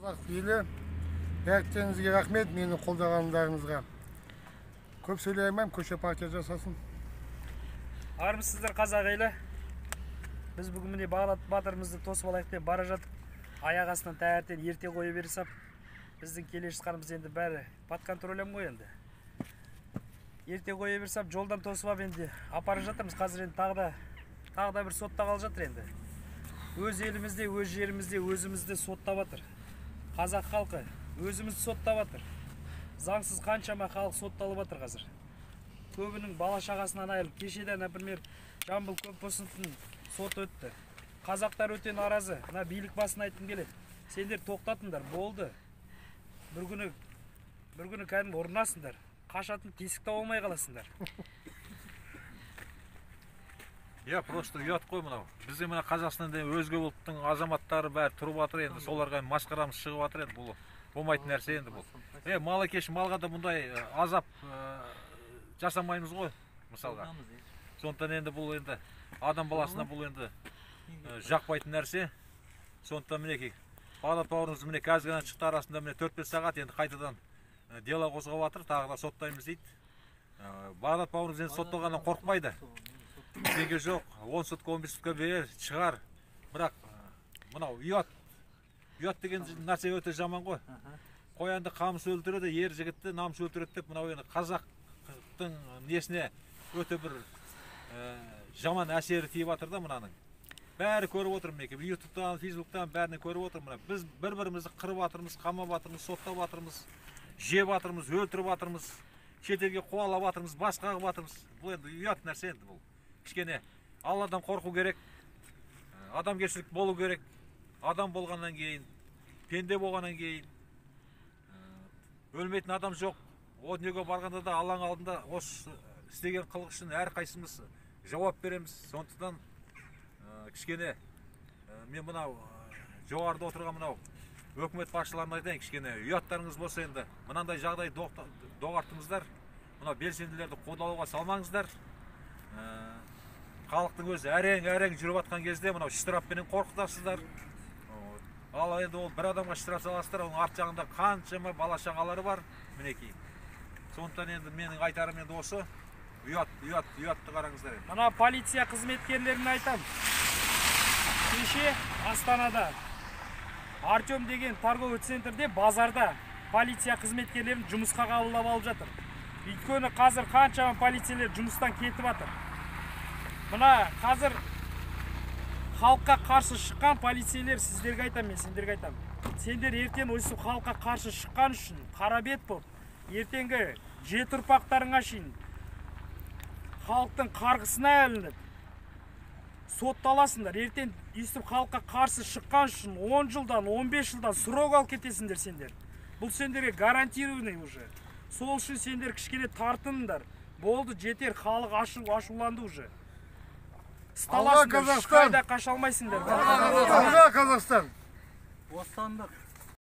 Қазақ елі, бәріңізге рахмет, мені қолдағандарыңызға. Көп сөйлей алмаймын, көше партия жасасын. Армысыздар қазақ елі. Біз бүгін міне Бағдат батырымызды тосып алайық деп бара жатып, аяқ астынан таңертең ерте қойы берсап, біздің келе жатқанымыз енді бәрі под контролем ғой енді. Ерте қойы берсап, жолдан тосып алып енді апара жатырмыз. Қазір енді тағы да бір сотта қалып жатыр енді. Өз елімізде, өз жерімізде, өзімізді соттап жатыр. Қазақ халқы өзімізді соттап жатыр. Заңсыз қаншама халық сотталып жатыр қазір. Көбінің бала шағасынан айырылып, кешеден, например, Жамбыл Көпбосыновтың сот өтті. Қазақтар өте наразы. Мына билік басын айтқым келеді. Сендер тоқтатыңдар, болды. Бір күні кәдімгі ұрынасыңдар. Қашатын тесікте болмай қаласыңдар. Я просто ұят қой мынау. Бізде мына Қазақстанда өзге ұлттың азаматтары бәрі тұрып жатыр енді, соларға масқарамыз шығып жатыр енді, бұл болмайтын нәрсе енді бұл. Малы кеш малға да мұндай азап жасамаймыз ғой, мысалға. Сондықтан енді бұл енді адам баласына бұл енді жақпайтын нәрсе. Сондықтан мінекей Бағдат бауырымыз міне қазір ғана шықты, арасында міне 4-5 сағат енді қайтадан дело қозғап жатыр, тағы да соттаймыз дейді. Бағдат бауырымыз енді сотталғаннан қорықпайды. Неге жоқ, 10 сутка 15 сутка берер, шығар. Бірақ мынау ұят деген нәрсе өте жаман ғой. Қоянды қамыс өлтіреді, ер жігітті намыс өлтіреді деп, мынау енді қазақтың несіне өте бір жаман әсері тиіп жатыр да мынаның. Бәрі көріп отыр мінекей, ютубтан, фейсбуктан бәріне көріп отыр мына. Біз бір-бірімізді қырып жатырмыз, қамап жатырмыз, соттап жатырмыз, жеп жатырмыз, өлтіріп жатырмыз, шетелге қуалап жатырмыз, бас қағып жатырмыз. Бұл енді ұят нәрсе енді бұл. Кішкене Алладан қорқу керек, адамгершілік болу керек. Адам болғаннан кейін, пенде болғаннан кейін өлмейтін адам жоқ. О дүниеге барғанда да Алланың алдында осы істеген қылық үшін әрқайсымыз жауап береміз. Сондықтан кішкене мен мынау жоғарыда отырған мынау өкімет басшыларына айтайын, кішкене ұяттарыңыз болса енді мынандай жағдай доғарттыңыздар. Мынау белсенділерді қудалауға салмаңыздар. Халықтың өзі әрең жүріп жатқан кезде мынау штрафпенен қорқытасыздар. Ал енді ол бір адамға штраф саласыздар, оның арт жағында қаншама бала шағалары бар, мінекей. Сондықтан енді менің айтарым енді осы, ұятты қараңыздар. Мына полиция қызметкерлеріне айтам. Кеше Астанада Артем деген торговый центрде, базарда полиция қызметкерлерін жұмысқа қабылдап алып жатыр. Өйткені қазір қаншама полицейлер жұмыстан кетіп жатыр. Мына қазір халыққа қарсы шыққан полицейлер, сіздерге айтам, мен сендерге айтам. Сендер ертең осы халыққа қарсы шыққан үшін қарабет болып, ертеңгі жеті ұрпақтарыңа шейін халықтың қарғысына ілініп сотталасыңдар. Ертең өйстіп халыққа қарсы шыққан үшін 10 жылдан, 15 жылдан срок алып кетесіңдер сендер. Бұл сендерге гарантированный уже. Сол үшін сендер кішкене тартыныңдар. Болды, жетер, халық ашуланды уже. Алла Қазақстан! Қайда қаша алмайсыңдар. Алла Қазақстан! Бостандық.